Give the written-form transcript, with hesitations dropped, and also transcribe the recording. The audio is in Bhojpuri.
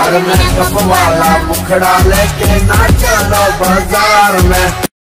प्यार में कप वाला मुखड़ा लेके ना चलो बाजार में।